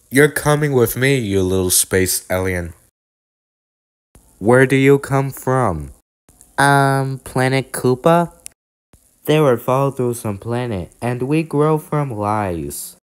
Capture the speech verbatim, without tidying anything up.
You're coming with me, you little space alien. Where do you come from? Um, Planet Koopa? They were fall through some planet, and we grow from lies.